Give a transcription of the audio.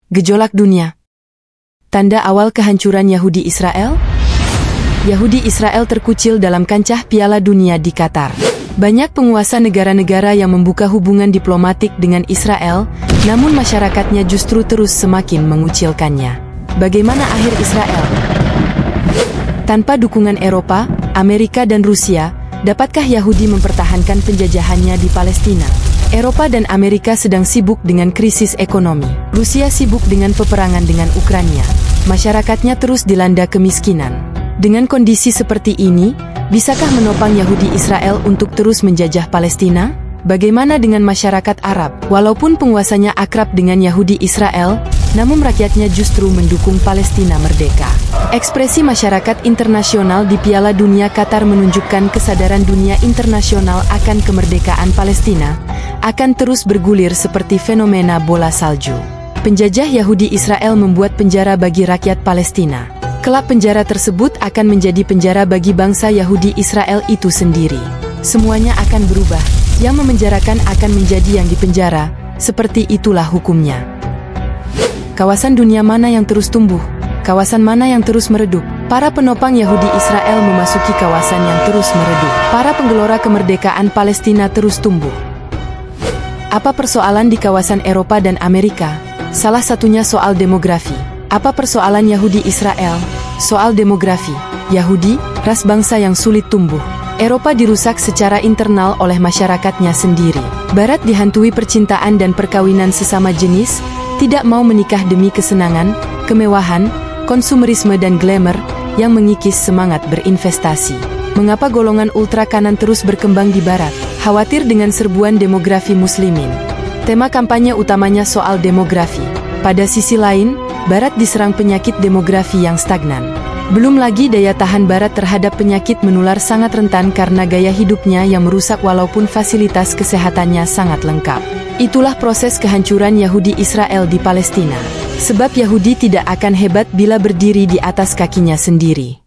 Gejolak dunia. Tanda awal kehancuran Yahudi Israel? Yahudi Israel terkucil dalam kancah Piala Dunia di Qatar. Banyak penguasa negara-negara yang membuka hubungan diplomatik dengan Israel, namun masyarakatnya justru terus semakin mengucilkannya. Bagaimana akhir Israel? Tanpa dukungan Eropa, Amerika dan Rusia, dapatkah Yahudi mempertahankan penjajahannya di Palestina? Eropa dan Amerika sedang sibuk dengan krisis ekonomi. Rusia sibuk dengan peperangan dengan Ukraina. Masyarakatnya terus dilanda kemiskinan. Dengan kondisi seperti ini, bisakah menopang Yahudi Israel untuk terus menjajah Palestina? Bagaimana dengan masyarakat Arab? Walaupun penguasanya akrab dengan Yahudi Israel, namun rakyatnya justru mendukung Palestina merdeka. Ekspresi masyarakat internasional di Piala Dunia Qatar menunjukkan kesadaran dunia internasional akan kemerdekaan Palestina akan terus bergulir seperti fenomena bola salju. Penjajah Yahudi Israel membuat penjara bagi rakyat Palestina. Kelak penjara tersebut akan menjadi penjara bagi bangsa Yahudi Israel itu sendiri. Semuanya akan berubah. Yang memenjarakan akan menjadi yang dipenjara. Seperti itulah hukumnya. Kawasan dunia mana yang terus tumbuh? Kawasan mana yang terus meredup? Para penopang Yahudi Israel memasuki kawasan yang terus meredup. Para penggelora kemerdekaan Palestina terus tumbuh. Apa persoalan di kawasan Eropa dan Amerika? Salah satunya soal demografi. Apa persoalan Yahudi Israel? Soal demografi. Yahudi, ras bangsa yang sulit tumbuh. Eropa dirusak secara internal oleh masyarakatnya sendiri. Barat dihantui percintaan dan perkawinan sesama jenis, tidak mau menikah demi kesenangan, kemewahan, konsumerisme dan glamour yang mengikis semangat berinvestasi. Mengapa golongan ultra kanan terus berkembang di Barat? Khawatir dengan serbuan demografi muslimin. Tema kampanye utamanya soal demografi. Pada sisi lain, Barat diserang penyakit demografi yang stagnan. Belum lagi daya tahan Barat terhadap penyakit menular sangat rentan karena gaya hidupnya yang merusak walaupun fasilitas kesehatannya sangat lengkap. Itulah proses kehancuran Yahudi Israel di Palestina. Sebab Yahudi tidak akan hebat bila berdiri di atas kakinya sendiri.